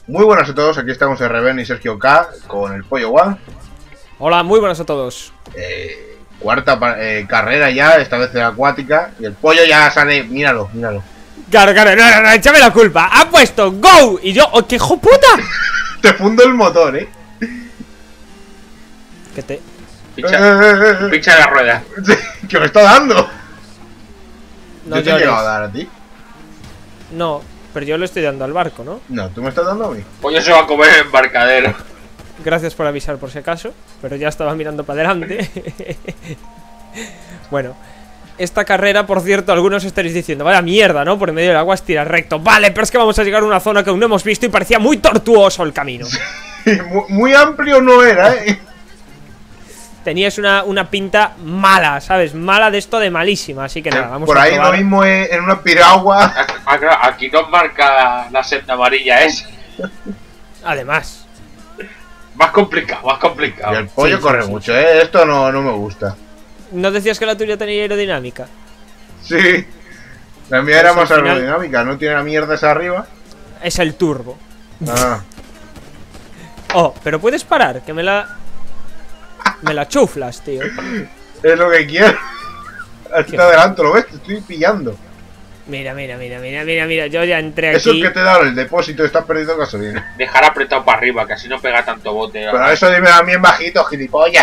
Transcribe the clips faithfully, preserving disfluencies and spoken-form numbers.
Muy buenas a todos, aquí estamos en Reven y Sergio K con el Pollo One. Hola, muy buenas a todos. eh, Cuarta eh, carrera ya, esta vez en acuática. Y el pollo ya sale, míralo, míralo. Claro, claro, no, no, no, échame la culpa. Ha puesto go y yo, oh, ¡qué hijo puta! Te fundo el motor, eh. Que te... Pincha, Eh, eh, eh. pincha la rueda. ¿Qué me está dando? No Yo te he llores. llegado a dar a ti. No, pero yo le estoy dando al barco, ¿no? No, tú me estás dando a mí. Pollo se va a comer el embarcadero. Gracias por avisar por si acaso, pero ya estaba mirando para adelante. Bueno, esta carrera, por cierto, algunos estaréis diciendo, vaya mierda, ¿no? Por en medio del agua estira recto. Vale, pero es que vamos a llegar a una zona que aún no hemos visto y parecía muy tortuoso el camino. muy, muy amplio no era, eh. Tenías una, una pinta mala, ¿sabes? Mala de esto de malísima, así que nada, vamos Por a ahí probar. lo mismo es en una piragua. Aquí nos marca la senda amarilla esa. Además, Más complicado, más Y complicado. el pollo Sí, corre sí, sí, mucho, eh. Esto no, no me gusta. ¿no decías que la tuya tenía aerodinámica? Sí. La mía era Pues más al final- aerodinámica, no tiene la mierda esa arriba. Es el turbo. Ah. Oh, pero puedes parar, que me la... Me la chuflas, tío. Es lo que quiero. Hasta adelante, ¿lo ves? Te estoy pillando. Mira, mira, mira, mira, mira, mira. Yo ya entré Eso aquí. es que te da el depósito, estás perdiendo gasolina. Dejar apretado para arriba, que así no pega tanto bote. Pero eso dime a mí en bajito, gilipollas.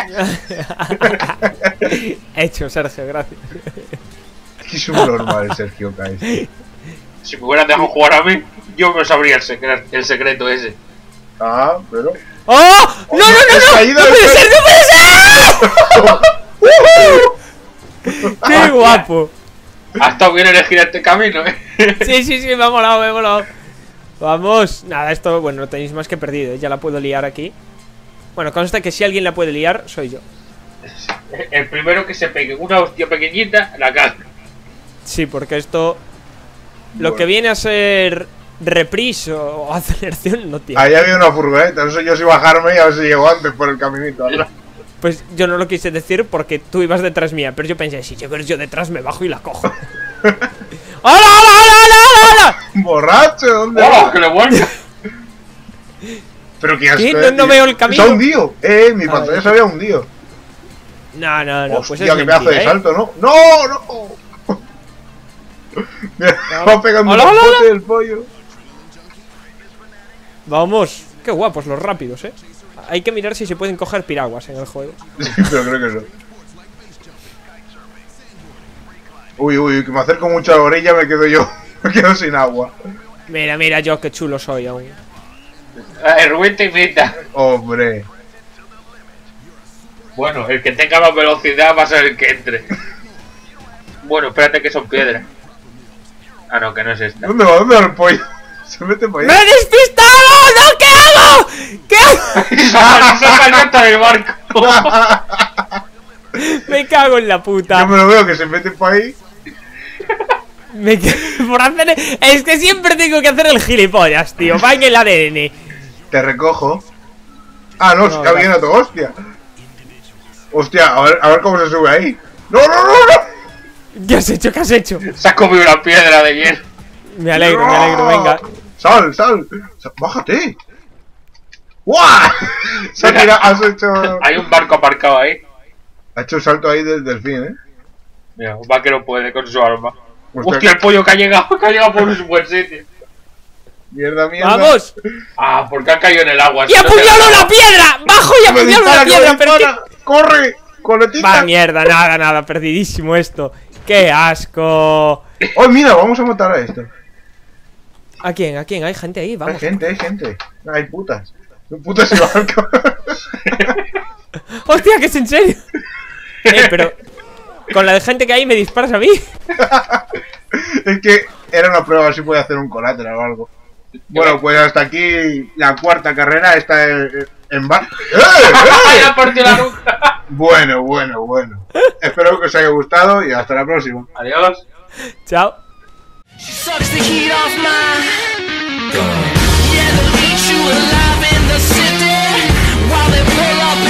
Hecho, Sergio, gracias. Que es un normal, Sergio Caes. Si me hubieran dejado jugar a mí, yo me sabría el, secre el secreto ese. Ah, pero. ¡Oh! ¡No, no, no, no! ¡No caído puede el- ser, no puede ser! ¡Qué guapo! Ha estado bien elegir este camino, eh. Sí, sí, sí, me ha molado, me ha molado. Vamos. Nada, esto, bueno, no tenéis más que perdido, ¿eh? Ya la puedo liar aquí. Bueno, consta que si alguien la puede liar, soy yo. El primero que se pegue una hostia pequeñita, la caga. Sí, porque esto... Lo Bueno. que viene a ser reprise o aceleración no tiene. Ahí había una furgoneta, no sé yo si bajarme y a ver si llego antes por el caminito. ¿Verdad? Pues yo no lo quise decir porque tú ibas detrás mía, pero yo pensé, si llego yo detrás me bajo y la cojo. ¡Hola, hola, hola, hola, hola, hola! Borracho, ¿dónde ¡Hola, vas? que le vuelve! Pero que ¿Qué? asco, No- eh, no tío. veo el camino. Se ha hundido, eh, mi A pantalla ver. se había hundido. No, no, no, pues Hostia, es qué pedazo mentira, de ¿eh? salto, ¿no? ¡No, no! Mira, va pegando un Hola, hola, pote hola. del pollo. Vamos, qué guapos los rápidos, eh. Hay que mirar si se pueden coger piraguas en el juego. Sí, pero creo que no. Uy, uy, que me acerco mucho a la orilla, me quedo yo. Me quedo sin agua. Mira, mira yo qué chulo soy aún. El Rubén te invita. Hombre. Bueno, el que tenga más velocidad va a ser el que entre. Bueno, espérate que son piedras. Ah, no, que no es esta. ¿Dónde va? ¿Dónde va el pollo? Se mete para ¡Me allá. he despistado! ¡No! ¿Qué hago? ¿Qué hago? ¡Saca el resto del barco! Me cago en la Yo puta. me lo veo que se mete para ahí. Me cago por hacer... Es que siempre tengo que hacer el gilipollas, tío. Va en el A D N. Te recojo. Ah, no, No, se está gracias. viendo todo, hostia. Hostia, a ver, a ver cómo se sube ahí. ¡No, no, no, no! ¿Qué has hecho? ¿Qué has hecho? Se ha comido una piedra de hielo. Me alegro, me alegro, venga. ¡Sal, sal! Sa- ¡Bájate! ¡Guau! Se ha Mira. tirado- has hecho... Hay un barco aparcado ahí. Ha hecho un salto ahí del delfín, ¿eh? Mira, un vaquero puede con su arma. Hostia, Hostia, el pollo que ha llegado, que ha llegado por un buen sitio. Mierda, mierda. ¡Vamos! Ah, porque ha caído en el agua. ¡Y si no te- apuñalo la piedra! ¡Bajo y ¡Me apuñalo dispara, la que piedra! me ¡Pero qué... dispara! ¡Corre! ¡Coletita! Va, mierda, nada, nada, perdidísimo esto. ¡Qué asco! ¡Oh, mira! Vamos a matar a esto. ¿A quién? ¿A quién? Hay gente ahí, Hay vamos. gente, hay gente. Hay putas. Hay putas y barco. ¡Hostia, que es en serio! Eh, pero... Con la de gente que hay me disparas a mí. Es que era una prueba, si puede hacer un colateral o algo. Bueno, pues hasta aquí la cuarta carrera. Está en, en bar... ¡Eh, ¡Ay, eh! ha partido la nuca! Bueno, bueno, bueno. Espero que os haya gustado y hasta la próxima. Adiós. Chao. She sucks the heat off my gun. Yeah, they'll eat you alive in the city while they pull up